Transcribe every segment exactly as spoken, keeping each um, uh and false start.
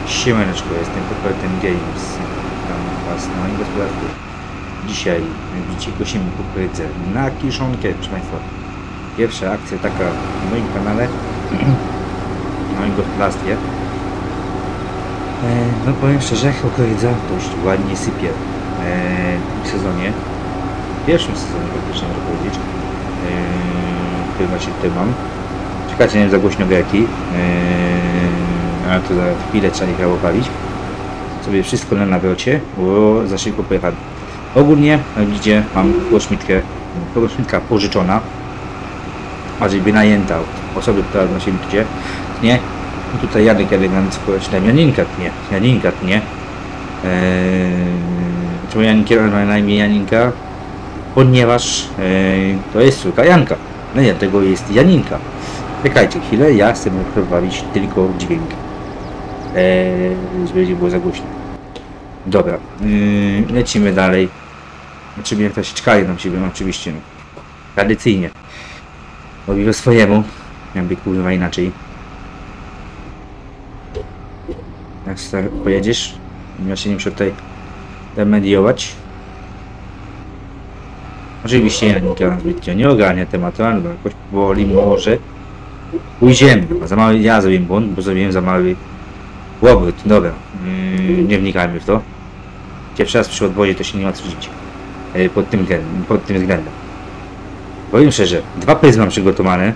Siemaneczko, jestem Popelten Games. Witam Was na moim gospodarstwie. Dzisiaj, jak widzicie, kosimy kukurydzę na kiszonkę, proszę Państwa. Pierwsza akcja taka na moim kanale, na moim gospodarstwie. E, no powiem szczerze, kukurydza dość ładnie sypie e, w sezonie. W pierwszym sezonie praktycznie można powiedzieć. E, który właśnie tutaj mam. Czekajcie, nie wiem za głośno greki. E, ale to za chwilę trzeba ich opalić. Sobie wszystko na nawrocie, bo za szybko pojechałem. Ogólnie, jak widzicie, mam koszmitkę, koszmitka pożyczona, a żeby najęta od osoby, która na siebie tnie. Nie, no tutaj Janek elegancko, czy Janinka tnie, Janinka tnie. Eee, czemu Janinka ma na imię Janinka? Ponieważ eee, to jest córka Janka. No nie, dlatego jest Janinka. Czekajcie chwilę, ja chcę prowadzić tylko dźwięk. Eee, żeby nie było za głośno. Dobra, yy, lecimy dalej. Znaczy jak ktoś czekaje nam siebie, no oczywiście. No. Tradycyjnie. Robi po swojemu. Jakby kurwa inaczej. Jak sobie pojedziesz, ja się nie muszę tutaj remediować. Oczywiście ja nie zbytnio nie ogarnia tematu, ale jakoś powoli może pójdziemy. Za mały, ja zrobiłem błąd, bo zrobiłem za mały obrót. Dobra, yy, nie wnikajmy w to. Pierwszy raz przy odwozie to się nie ma co dziwić yy, pod, tym, pod tym względem. Powiem szczerze, dwa pryzmy mam przygotowane.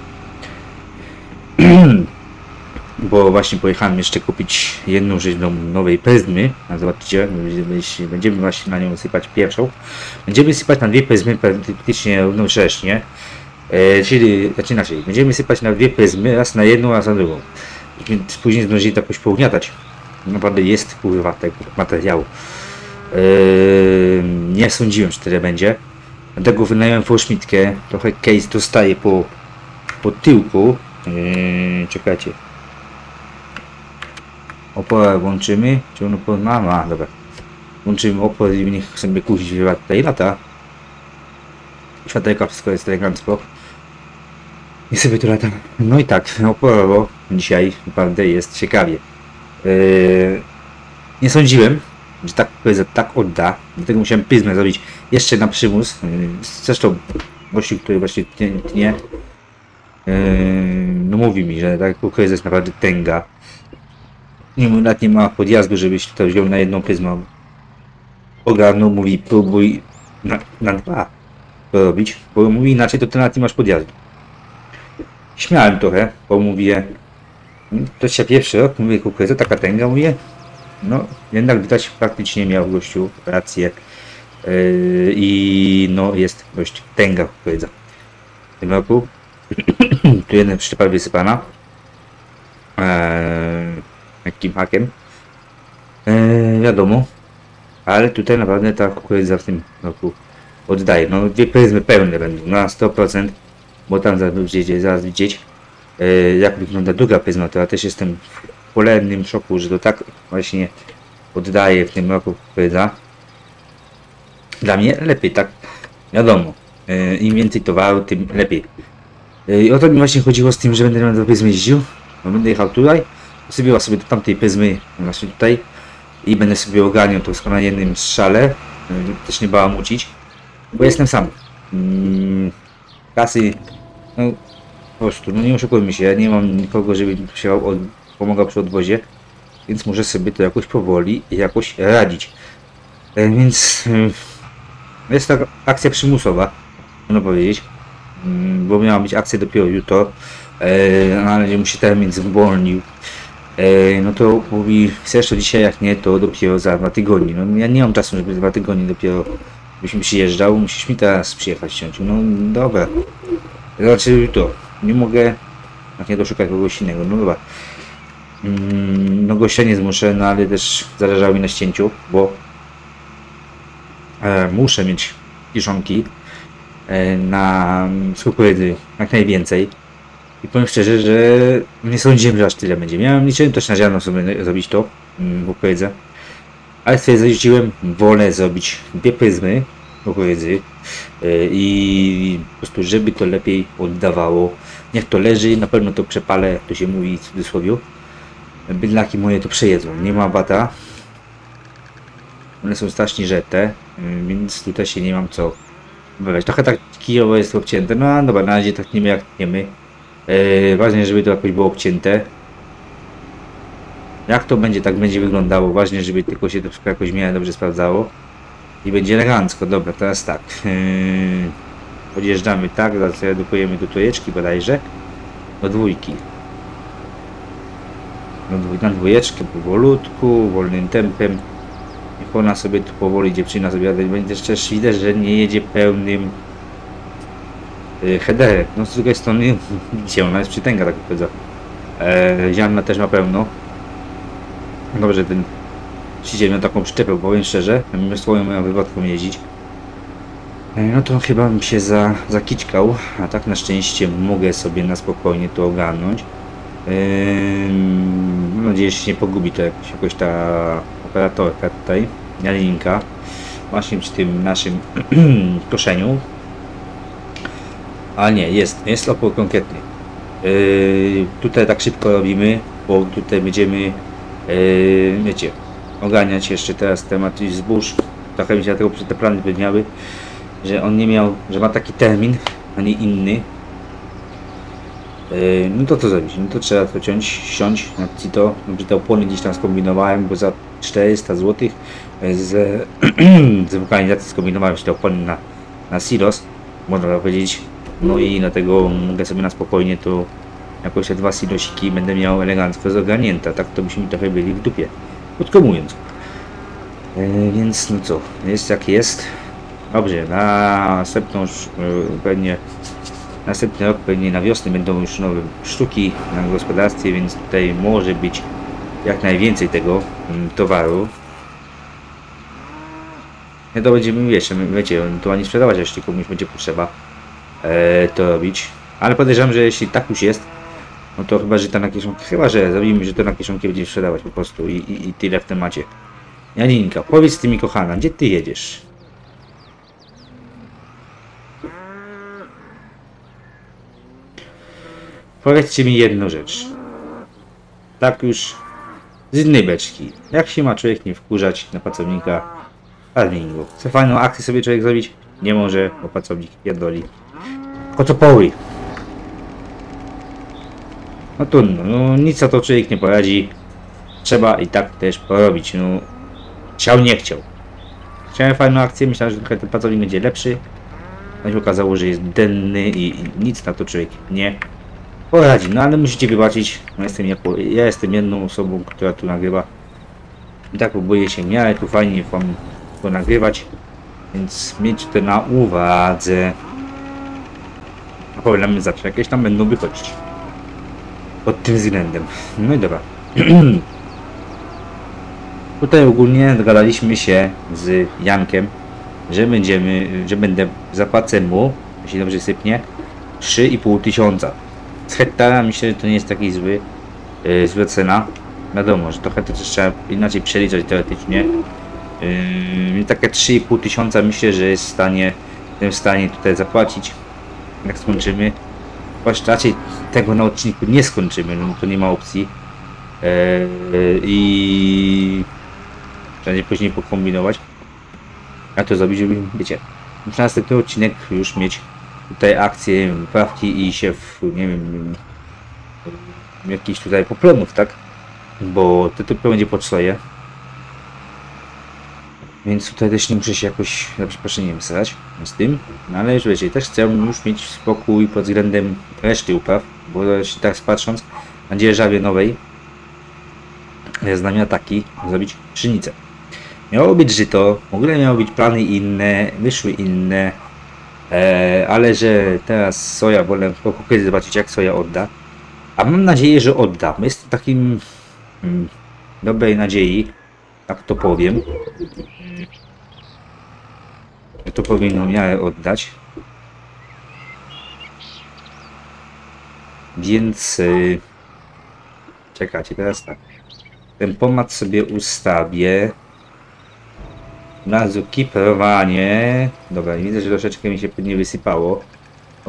Bo właśnie pojechałem jeszcze kupić jedną rzecz do nowej pryzmy. A zobaczycie, będziemy właśnie na nią sypać pierwszą. Będziemy sypać na dwie pryzmy praktycznie równocześnie. E, czyli, znaczy inaczej, będziemy sypać na dwie pryzmy, raz na jedną, raz na drugą. Więc później zdążyli to jakoś pougniatać. Naprawdę jest kurwa tego materiału. E, nie sądziłem, że tyle będzie. Dlatego wynająłem foszmitkę. Trochę case dostaje po, po tyłku. E, czekajcie. Oporę włączymy. Czy on opor ma? Ma, dobra. Włączymy opór i niech sobie kuźwa tutaj lata. Światełka, wszystko jest elegancko. I sobie tu latam. No i tak, oporowo dzisiaj naprawdę jest ciekawie. Yy, nie sądziłem, że tak, tak odda. Dlatego musiałem pryzmę zrobić jeszcze na przymus. Yy, zresztą gościu, który właśnie tnie, tnie yy, no mówi mi, że tak kukurydza jest naprawdę tęga. Nie, nawet nie ma podjazdu, żebyś to wziął na jedną pryzmę. Ogarnął, mówi próbuj na, na dwa to robić, bo mówi inaczej, to ty nawet nie masz podjazdu. Śmiałem trochę, bo mówię, to się pierwszy rok, mówię, kukurydza taka tęga, mówię, no jednak widać praktycznie miał gościu rację yy, i no jest dość tęga kukurydza. W tym roku tu jeden przyczepa wysypana yy, jakim hakiem, yy, wiadomo, ale tutaj naprawdę ta kukurydza w tym roku oddaje. No dwie pryzmy pełne będą na sto procent, bo tam zaraz widzicie, zaraz widzieć yy, jak wygląda druga pryzma. To ja też jestem w cholernym szoku, że to tak właśnie oddaje w tym roku kukurydza. Dla mnie lepiej, tak wiadomo, yy, im więcej towaru, tym lepiej. Yy, I o to mi właśnie chodziło z tym, że będę na dwa pryzmy jeździł, no, będę jechał tutaj, sobie sobie do tamtej pryzmy, właśnie tutaj i będę sobie ogarniał to wszystko na jednym strzale, yy, też nie bałamucić. Bo jestem sam. Hmm, kasy, no po prostu, no nie oszukujmy się, ja nie mam nikogo, żeby mi się od, pomagał przy odwozie, więc muszę sobie to jakoś powoli i jakoś radzić. E, więc e, jest to akcja przymusowa, można powiedzieć, hmm, bo miała być akcja dopiero jutro, e, ale mu się termin zwolnił. E, no to mówi, chcesz to dzisiaj, jak nie, to dopiero za dwa tygodnie. No ja nie mam czasu, żeby dwa tygodnie dopiero byś mi przyjeżdżał, musisz mi teraz przyjechać ciąć. No dobra. Znaczy to, nie mogę, jak nie doszukać kogoś innego, no dobra. Mm, no gościa nie zmuszę, no ale też zależało mi na ścięciu, bo e, muszę mieć kiszonki e, na kukurydzy jak najwięcej. I powiem szczerze, że nie sądziłem, że aż tyle będzie. Miałem liczyłem też na ziarno sobie zrobić to, mm, kukurydzę. Ale stwierdziłem, wolę zrobić dwie pryzmy kukurydzy yy, i po prostu, żeby to lepiej oddawało. Niech to leży, na pewno to przepalę, jak to się mówi w cudzysłowie. Bydlaki moje to przejedzą, nie ma bata. One są strasznie żette, więc tutaj się nie mam co wybrać. Trochę tak kijowo jest to obcięte, no dobra, na razie tak nie jak tniemy. Yy, ważne, żeby to jakoś było obcięte. Jak to będzie, tak będzie wyglądało. Ważne, żeby tylko się to wszystko jakoś w miarę dobrze sprawdzało. I będzie elegancko. Dobra, teraz tak. Yy, podjeżdżamy tak, zaraz redukujemy do trójeczki bodajże. Do dwójki. Do dwój, na dwójeczkę powolutku, wolnym tempem. Niech ona sobie tu powoli, dziewczyna sobie jadę. Będzie też widać, że nie jedzie pełnym yy, headerem. No z drugiej strony, widzicie, ona jest przytęga, tak powiedzę. Yy, ziarna też ma pełno. Dobrze, ten trzydzieści miał taką przyczepę, powiem szczerze, mimo swoją moją wywodką jeździć. No to chyba bym się za, zakiczkał, a tak na szczęście mogę sobie na spokojnie to ogarnąć. Yy, mam nadzieję, że się nie pogubi to jakoś, jakoś ta operatorka tutaj, Janinka, właśnie przy tym naszym koszeniu. A nie, jest, jest opór konkretny. Yy, tutaj tak szybko robimy, bo tutaj będziemy Yy, wiecie, oganiać jeszcze teraz temat zbóż. Trochę mi się dlatego te plany wydniały, że on nie miał, że ma taki termin, a nie inny. Yy, no to co zrobić? No to trzeba to ciąć, siąść na to, że te opony gdzieś tam skombinowałem, bo za czterysta złotych z, z wulkanizacji skombinowałem się te opony na, na silos, można powiedzieć. No i dlatego mogę sobie na spokojnie to jakoś te dwa silosiki będę miał elegancko zogarnięte, tak to byśmy trochę byli w dupie, krótko mówiąc. E, więc no co, jest jak jest. Dobrze, na następną, pewnie następny rok, pewnie na wiosnę będą już nowe sztuki na gospodarstwie, więc tutaj może być jak najwięcej tego mm, towaru. No to będziemy, wiesz, wiecie, to ani sprzedawać, jeśli komuś będzie potrzeba e, to robić. Ale podejrzewam, że jeśli tak już jest, no to chyba, że to na kieszonkę, chyba, że zrobimy, że to na kieszonkę będziemy sprzedawać po prostu i, i, i tyle w temacie. Janinka, powiedz ty mi, kochana, gdzie ty jedziesz? Powiedzcie mi jedną rzecz. Tak już z innej beczki. Jak się ma człowiek nie wkurzać na pracownika farmingu? Chce fajną akcję sobie człowiek zrobić? Nie może, bo pracownik pierdoli. Po co poły? No trudno, no nic na to człowiek nie poradzi. Trzeba i tak też porobić. No, chciał, nie chciał. Chciałem fajną akcję, myślałem, że ten pracownik będzie lepszy. No się okazało, że jest denny i, i nic na to człowiek nie poradzi. No ale musicie wybaczyć, no, jestem jako, ja jestem jedną osobą, która tu nagrywa. I tak próbuję się w miarę tu fajnie wam to nagrywać. Więc mieć to na uwadze. A problemy zawsze jakieś tam będą wychodzić. Pod tym względem. No i dobra. Tutaj ogólnie dogadaliśmy się z Jankiem, że będziemy, że będę zapłacę mu, jeśli dobrze sypnie, trzy i pół tysiąca. Z hektara myślę, że to nie jest taki zły, yy, zła cena. Wiadomo, że trochę to też trzeba inaczej przeliczać teoretycznie. Yy, takie trzy i pół tysiąca myślę, że jest w stanie, jestem w stanie tutaj zapłacić, jak skończymy. Choć raczej tego na odcinku nie skończymy, no to nie ma opcji. Yy, I trzeba później pokombinować. Jak to zrobić, żeby, wiecie, muszę następny odcinek już mieć tutaj akcje, wyprawki i się w, nie wiem, jakiś tutaj poplonów, tak? Bo to tylko będzie pod swoje. Więc tutaj też nie muszę się jakoś za przeproszeniem starać z tym. No ale już wiecie, też chcę już mieć spokój pod względem reszty upraw, bo tak patrząc na dzierżawie nowej jest namiar taki, zrobić pszenicę. Miało być żyto, w ogóle miały być plany inne, wyszły inne, e, ale że teraz soja, wolę kiedy zobaczyć jak soja odda. A mam nadzieję, że odda. Jest takim mm, dobrej nadziei, tak to powiem. To powinno w miarę oddać. Więc yy, czekajcie, teraz tak. Ten pomad sobie ustawię. Na zukiprowanie. Dobra, widzę, że troszeczkę mi się pewnie wysypało.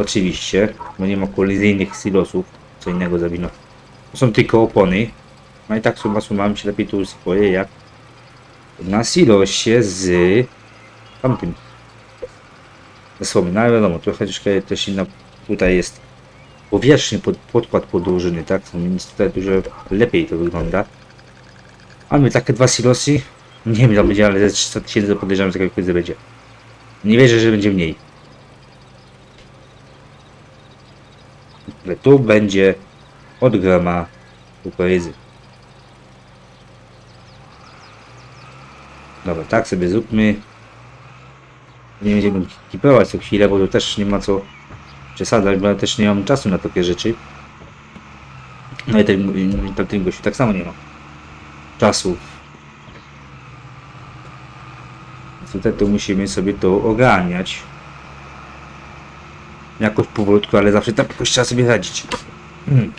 Oczywiście, bo nie ma kolizyjnych silosów. Co innego zrobić. No. To są tylko opony. No i tak suma summarum się lepiej tu swoje jak na silosie z tamtym. Słomy, no ale wiadomo, trochę troszkę też inna tutaj jest powierzchnia pod, podkład podłożony, tak? Więc tutaj dużo lepiej to wygląda. Mamy takie dwa silosy. Nie wiem ile będzie, ale ze trzysta tysięcy podejrzewam, że taka kukurydza będzie. Nie wierzę, że będzie mniej. Ale tu będzie od grama kukurydzy. Dobra, tak sobie zróbmy. Nie będziemy kipować co chwilę, bo to też nie ma co przesadzać, bo ja też nie mam czasu na takie rzeczy. No i ten, ten, ten gościu tak samo nie ma czasu. Tutaj to musimy sobie to ogarniać. Jakoś powolutku, ale zawsze tak jakoś trzeba sobie radzić. Hmm.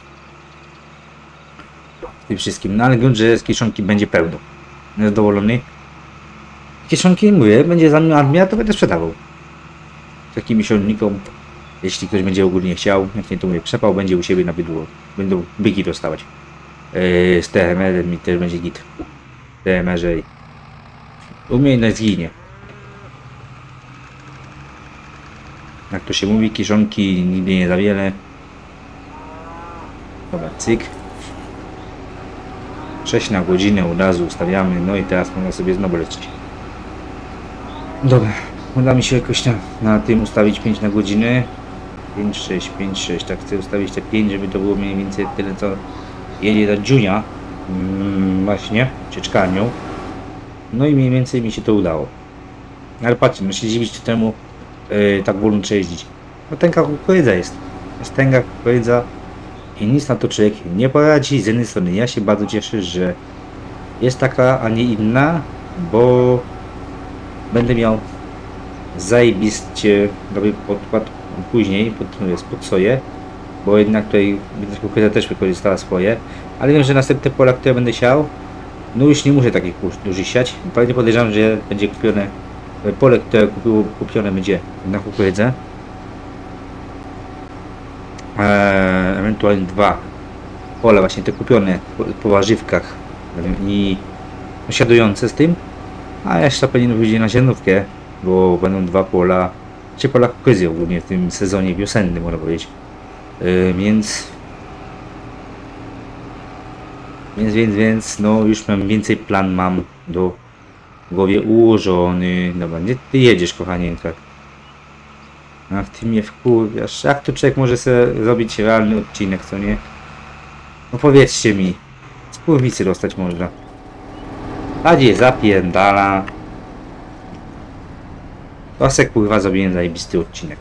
Z tym wszystkim. No ale grunt, że z kieszonki będzie pełno. Jest zadowolony. Kieszonki, mówię, będzie za mnie armia, to będę sprzedawał. Takim miesiącznikom, jeśli ktoś będzie ogólnie chciał, jak nie to mówię, przepał będzie u siebie na bydło. Będą byki dostawać. Yy, z T M R mi też będzie git. T M R, że umiejętność zginie. Jak to się mówi, kieszonki nigdy nie za wiele. Dobra, cyk. sześć na godzinę od razu ustawiamy, no i teraz można sobie znowu lecieć. Dobra, uda mi się jakoś na, na tym ustawić pięć na godzinę. pięć, sześć, pięć, sześć, tak chcę ustawić te pięć, żeby to było mniej więcej tyle co jedzie ta Junia. Mm, właśnie, cieczkarnią. No i mniej więcej mi się to udało. Ale patrzcie, no się dziwić temu yy, tak wolno trzeba jeździć. No tęga kukurydza jest. Jest tęga kukurydza i nic na to człowiek nie poradzi. Z jednej strony ja się bardzo cieszę, że jest taka, a nie inna, bo będę miał zajebiście dobry podkład później pod, pod soję, bo jednak tutaj kukurydza też wykorzystała swoje, ale wiem, że następne pola, które będę siał, no już nie muszę takich dużych siać. Pewnie podejrzewam, że będzie kupione pole, które kupiło, kupione będzie na kukurydzę. Eee, ewentualnie dwa pola właśnie te kupione po, po warzywkach i osiadujące z tym, a jeszcze pewnie wyjdzie na ziarnówkę, bo będą dwa pola, trzy pola kukurydzy ogólnie w tym sezonie wiosennym, można powiedzieć. Yy, więc, więc, więc, więc, no już mam więcej plan mam do w głowie ułożony. Dobra, gdzie ty jedziesz, kochanie, tak? A w tym mnie wkurwiasz. Jak to człowiek może sobie zrobić realny odcinek, co nie? No powiedzcie mi. Z kurwicy dostać można. A gdzie zapierdala. To se kurwa zrobiłem zajebisty odcinek.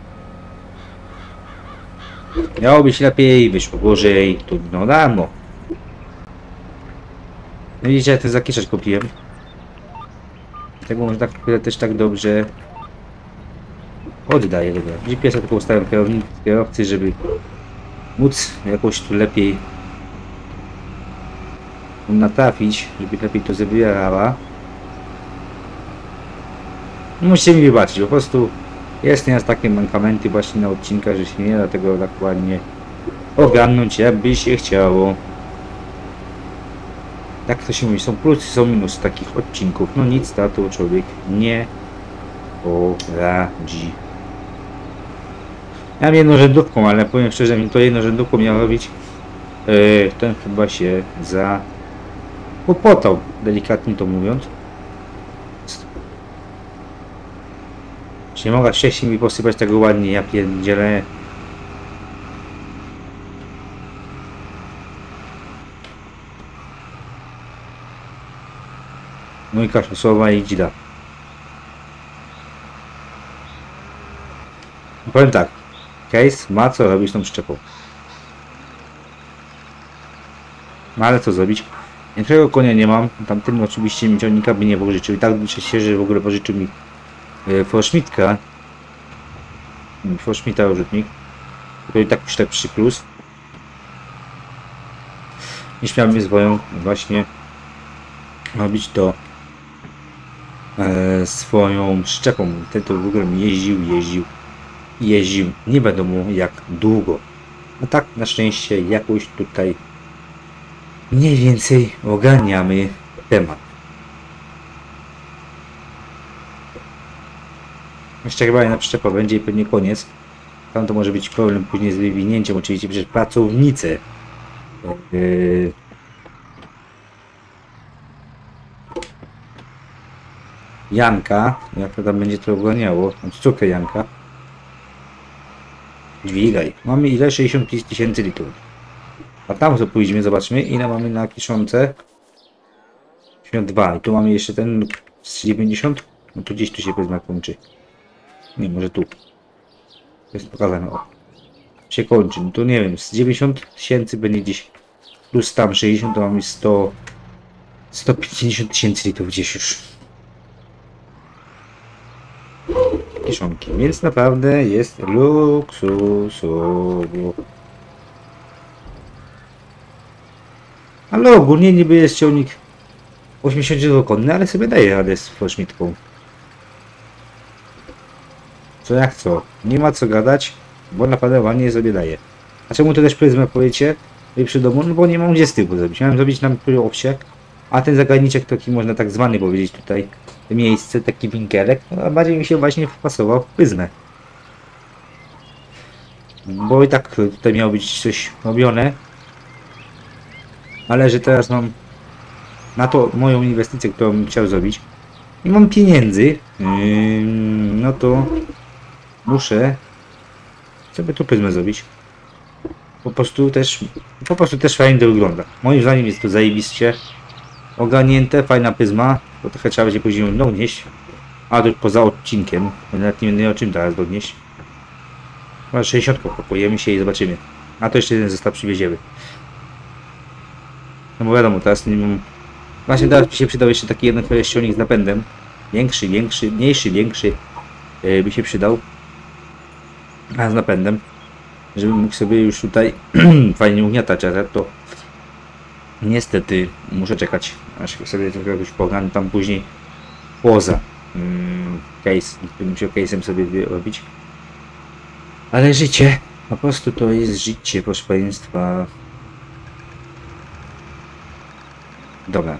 Miało być lepiej, wyszło gorzej, trudno darmo. No widzicie, ja ten zakieszacz kupiłem. Tego można tak też tak dobrze oddaję tego. G P S-a tylko ustawiam kierowcy, żeby móc jakoś tu lepiej natrafić, żeby lepiej to zabierała. Musicie mi wybaczyć, po prostu jest nieraz takie mankamenty właśnie na odcinkach, że się nie da tego dokładnie ogarnąć, jakby się chciało. Tak to się mówi, są plusy, są minusy takich odcinków. No nic na to człowiek nie poradzi. Ja mam jednorzędówką, ale powiem szczerze, mi to jednorzędówką miał robić. Yy, ten chyba się za popotał, delikatnie to mówiąc. Nie mogę wcześniej mi posypać tego ładnie, ja pierdzielę. No i kasza słowa i dzida. Powiem tak, Case ma co robić tą szczepą. No ale co zrobić? Niczego konia nie mam, tamtym oczywiście mi ciągnika by nie pożyczył. I tak liczę się, że w ogóle pożyczył mi e, Forschmidtka. Forschmidta rzutnik. To i tak już tak przy plus. Niż miałbym swoją właśnie robić to e, swoją szczepą. Ten to w ogóle mi jeździł, jeździł, jeździł. Nie wiadomo jak długo. No tak na szczęście jakoś tutaj mniej więcej ogarniamy temat. Jeszcze chyba jedna przyczepa będzie i pewnie koniec. Tam to może być problem później z wywinięciem, oczywiście przecież pracownicy. Yy... Janka, jak to tam będzie to ogarniało, córkę Janka. Dźwigaj. Mamy ile? sześćdziesiąt pięć tysięcy litrów. A tam co pójdziemy, zobaczmy ile mamy na kiszące. dziewięćdziesiąt dwa. I tu mamy jeszcze ten z dziewięćdziesiąt. No tu gdzieś tu się powiedzmy kończy. Nie, może tu. To jest pokazane. O. Się kończy. No to nie wiem, z dziewięćdziesiąt tysięcy będzie gdzieś plus tam sześćdziesiąt, to mamy sto, sto pięćdziesiąt tysięcy litrów gdzieś już. Kiszonki, więc naprawdę jest luksusowo. Ale ogólnie niby jest ciągnik osiemdziesiątkonny, ale sobie daje radę z poszmitką. Co jak co? Nie ma co gadać, bo naprawdę ładnie sobie daje. A czemu to też pryzmę powiecie przy domu? No bo nie mam gdzie z tyłu zrobić. Miałem zrobić na owsie, a ten zagadniczek taki można tak zwany powiedzieć tutaj miejsce, taki winkelek, a bardziej mi się właśnie wpasował w pryzmę. Bo i tak tutaj miało być coś robione. Ale że teraz mam na to moją inwestycję, którą bym chciał zrobić, nie mam pieniędzy, yy, no to muszę sobie tu pryzmę zrobić. Po prostu też, po prostu też fajnie to wygląda. Moim zdaniem jest to zajebiście ogarnięte, fajna pryzma, bo trochę trzeba będzie później ją dognieść, a to poza odcinkiem, nawet nie wiem o czym teraz dognieść. Chyba sześćdziesiąt popojemy się i zobaczymy. A to jeszcze jeden zestaw przywieziemy. No bo wiadomo, teraz nie mam... Właśnie teraz mi się przydał jeszcze taki jeden ściągnik z napędem. Większy, większy, mniejszy, większy yy, by się przydał. A z napędem. Żebym mógł sobie już tutaj fajnie ugniatać, ale to niestety muszę czekać, aż sobie trochę jakoś pogram tam później poza mm, case, bym musiał case'em sobie robić. Ale życie, po prostu to jest życie, proszę Państwa. Dobra.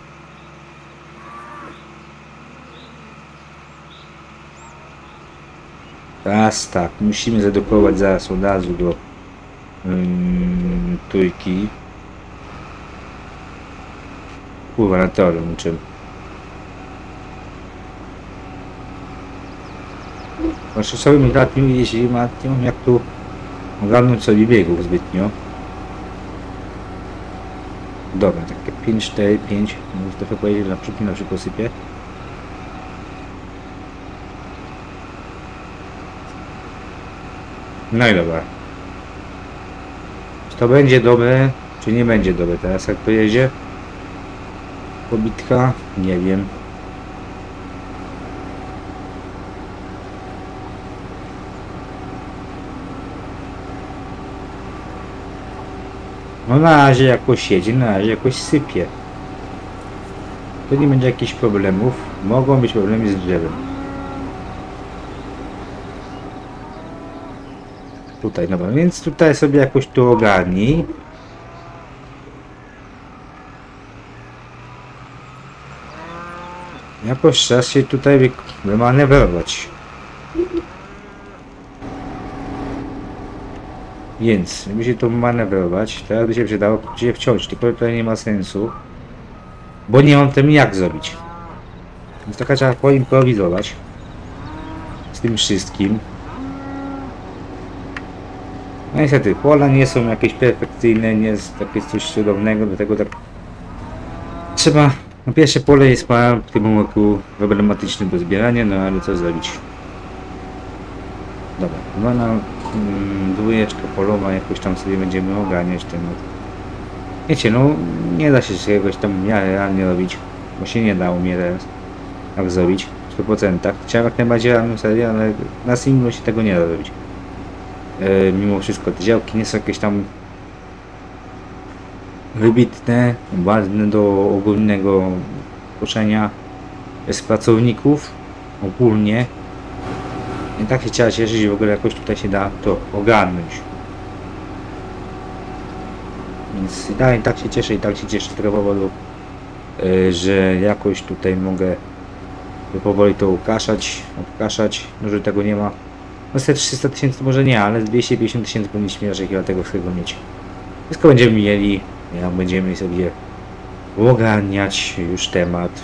Teraz tak, musimy zadokować zaraz od razu do um, trójki. Kurwa, na teorię czym. Proszę sobie mi latnią, jeśli matnią, jak tu ogarnąć sobie biegów zbytnio. Dobra, takie pięć, cztery, pięć, może trochę powiedzieć, na przykład na przykład sypię. No i dobra. Czy to będzie dobre, czy nie będzie dobre teraz jak pojedzie? Pobitka? Nie wiem. No na razie jakoś jedzie, na razie jakoś sypie. To nie będzie jakichś problemów. Mogą być problemy z drzewem. Tutaj, dobra, więc tutaj sobie jakoś tu ogarnij. Jakoś czas się tutaj wymanewrować. Więc, żeby się to manewrować, teraz by się przydało gdzie wciąć, tylko to nie ma sensu. Bo nie mam tym jak zrobić. Więc taka trzeba poimprowizować. Z tym wszystkim. No niestety, pola nie są jakieś perfekcyjne, nie jest takie coś cudownego, do tego tak trzeba, no pierwsze pole jest w tym roku problematyczne do zbierania, no ale co zrobić. Dobra, chyba na mm, dwójeczka polowa jakoś tam sobie będziemy ogarniać temat. Wiecie, no nie da się czegoś tam w miarę realnie robić, bo się nie da u mnie teraz tak zrobić w stu procentach. Chciałem jak najbardziej realną serię, ale na singlu się tego nie da robić. E, mimo wszystko te działki nie są jakieś tam wybitne, ważne do ogólnego koszenia z pracowników ogólnie. I tak się trzeba cieszyć, że w ogóle jakoś tutaj się da to ogarnąć. Więc i tak, i tak się cieszę, i tak się cieszę z tego powodu, yy, że jakoś tutaj mogę powoli to ukaszać, odkaszać, no że tego nie ma. No te trzysta tysięcy może nie, ale dwieście pięćdziesiąt tysięcy powinniśmy raczej chyba tego wszystkiego mieć. Wszystko będziemy mieli, jak będziemy sobie ogarniać już temat.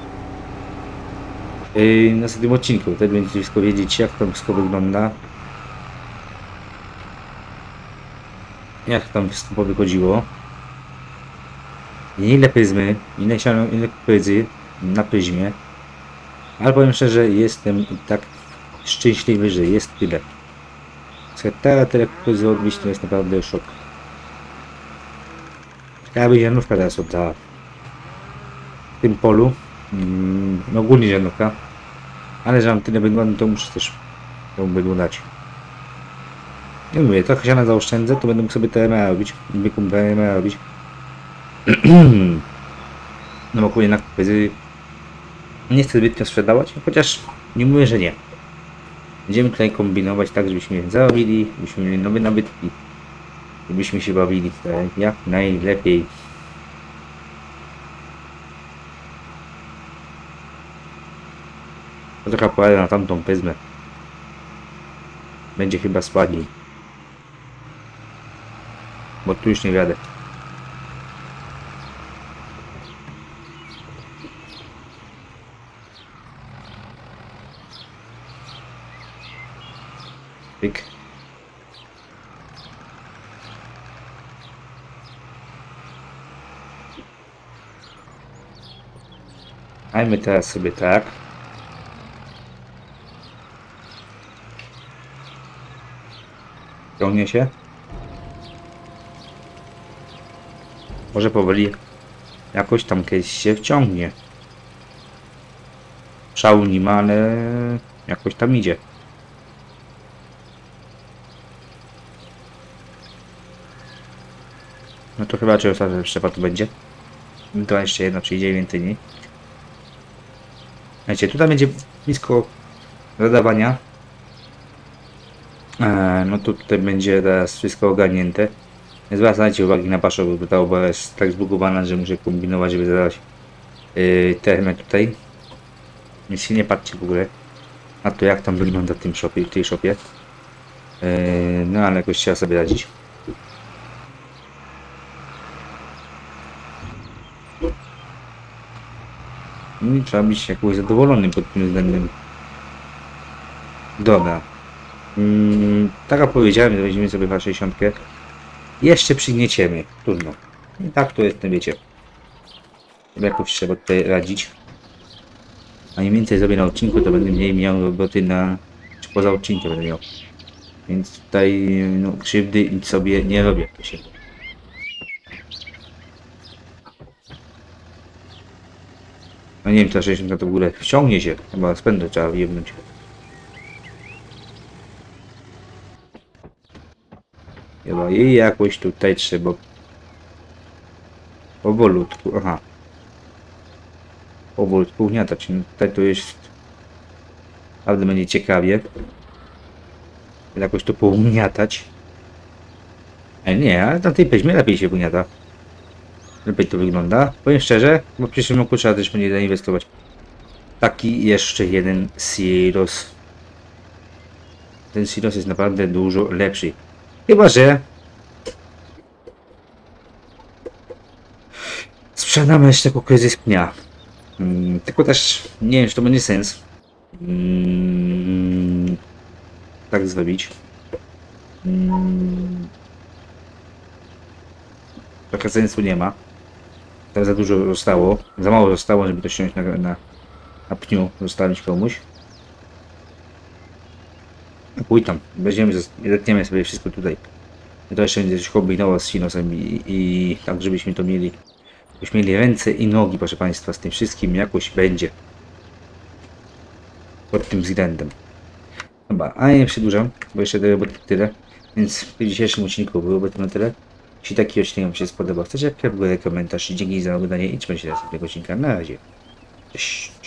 Yy, na następnym odcinku, wtedy będziecie wszystko wiedzieć, jak tam wszystko wygląda. Jak tam wszystko wychodziło. I ile pryzmy, ile, ile pryzy na pryzmie. Ale powiem szczerze, jestem tak szczęśliwy, że jest tyle. Teraz tyle pryzy odbić, to jest naprawdę szok. Ciekawa ziarnówka teraz oddała. W tym polu. Mm, no ogólnie ziarnówka. Ale że mam tyle bydła, to muszę też tą bydło dać. Nie mówię, trochę siana zaoszczędzę, to będę mógł sobie T M A robić. Bykum T M A robić. No bo jednak nie chcę zbytnio sprzedawać, chociaż nie mówię, że nie. Będziemy tutaj kombinować tak, żebyśmy zarobili, żebyśmy mieli nowe nabytki, żebyśmy się bawili tutaj jak najlepiej. To trochę pojadę na tamtą pryzmę. Będzie chyba spadniej. Bo tu już nie wiadę. Pyk. A my teraz sobie tak. Ciągnie się. Może powoli jakoś tam kiedyś się wciągnie. Szału nie ma, ale jakoś tam idzie. No to chyba czy ostatnia szczepa to będzie. To jeszcze jedna przyjdzie, więcej nie. Wiecie, tutaj będzie blisko zadawania. Eee, no to tutaj będzie teraz wszystko ogarnięte. Nie zwracajcie uwagi na paszą, bo ta oba jest tak zbugowana, że muszę kombinować, żeby zadać yy, termę tutaj. Więc się nie patrzcie w ogóle na to, jak tam wygląda w tym shopie, w tej shopie. Yy, no ale jakoś trzeba sobie radzić. I trzeba być jakoś zadowolony pod tym względem. Dobra. Mm, tak jak powiedziałem, że weźmiemy sobie na sześćdziesiąt. Jeszcze przygnieciemy. Trudno. I tak to jest, wiecie. Jakoś trzeba tutaj radzić. A im więcej zrobię na odcinku, to będę mniej miał roboty na... czy poza odcinkiem będę miał. Więc tutaj no, krzywdy sobie nie robię. Się. No nie wiem, ta sześćdziesiąt to w ogóle wciągnie się. Chyba spędę trzeba wyjebnąć. Chyba jej jakoś tutaj trzeba powolutku, aha. Powolutku ugniatać. No tutaj to jest naprawdę będzie ciekawie. Jakoś to pougniatać. E, nie, ale na tej peźmie lepiej się ugniata. Lepiej to wygląda. Powiem szczerze, bo w przyszłym roku trzeba też będzie zainwestować. Taki jeszcze jeden silos. Ten silos jest naprawdę dużo lepszy. Chyba że sprzedamy jeszcze jako kryzys pnia. Hmm, tylko też nie wiem, czy to będzie sens. Hmm, tak zrobić. Hmm, trochę sensu nie ma. Tam za dużo zostało. Za mało zostało, żeby to ściągnąć na, na, na pniu, zostawić komuś. Pójdź tam, weźmiemy, zetniemy sobie wszystko tutaj. I to jeszcze będzie coś kombinował z sinosem i, i tak, żebyśmy to mieli. Byśmy mieli ręce i nogi, proszę Państwa, z tym wszystkim jakoś będzie. Pod tym względem. Dobra, a nie przedłużam, bo jeszcze do roboty tyle. Więc w dzisiejszym odcinku byłoby to na tyle. Jeśli taki odcinek Wam się spodobał, chcecie, w górę komentarz i dzięki za oglądanie i trzymajcie się następnego odcinka. Na razie. Cześć.